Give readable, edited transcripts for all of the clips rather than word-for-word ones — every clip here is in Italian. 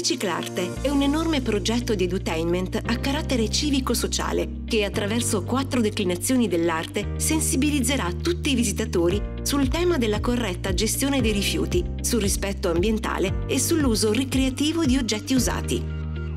Riciclarte è un enorme progetto di edutainment a carattere civico-sociale che attraverso 4 declinazioni dell'arte sensibilizzerà tutti i visitatori sul tema della corretta gestione dei rifiuti, sul rispetto ambientale e sull'uso ricreativo di oggetti usati.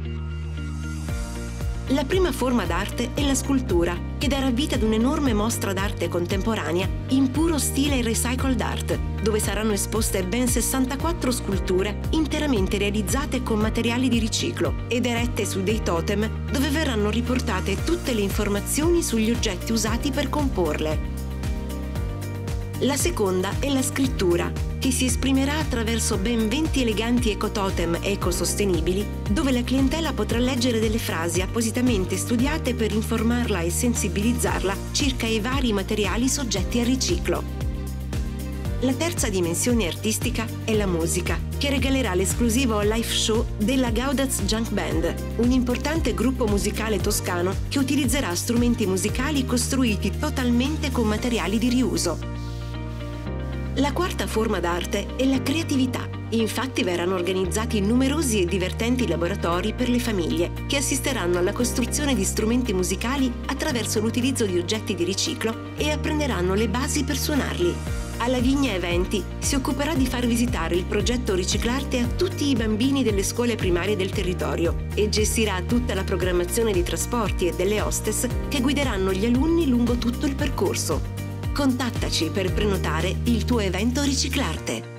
La prima forma d'arte è la scultura, che darà vita ad un'enorme mostra d'arte contemporanea in puro stile recycled art, dove saranno esposte ben 64 sculture interamente realizzate con materiali di riciclo ed erette su dei totem dove verranno riportate tutte le informazioni sugli oggetti usati per comporle. La seconda è la scrittura, che si esprimerà attraverso ben 20 eleganti ecototem ecosostenibili, dove la clientela potrà leggere delle frasi appositamente studiate per informarla e sensibilizzarla circa i vari materiali soggetti al riciclo. La terza dimensione artistica è la musica, che regalerà l'esclusivo live show della Gaudaz Junk Band, un importante gruppo musicale toscano che utilizzerà strumenti musicali costruiti totalmente con materiali di riuso. La quarta forma d'arte è la creatività. Infatti verranno organizzati numerosi e divertenti laboratori per le famiglie che assisteranno alla costruzione di strumenti musicali attraverso l'utilizzo di oggetti di riciclo e apprenderanno le basi per suonarli. Alla Vigna Eventi si occuperà di far visitare il progetto Riciclarte a tutti i bambini delle scuole primarie del territorio e gestirà tutta la programmazione dei trasporti e delle hostess che guideranno gli alunni lungo tutto il percorso. Contattaci per prenotare il tuo evento Riciclarte.